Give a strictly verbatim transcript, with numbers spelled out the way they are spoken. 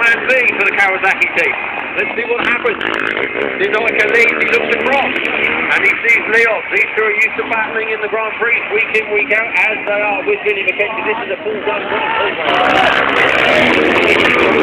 plan B for the Kawasaki team. Let's see what happens. Dinoika leads, he looks across, and he sees Leos. These two are used to battling in the Grand Prix week in, week out, as they are with Billy McKenzie. This is a full-blown Grand Prix.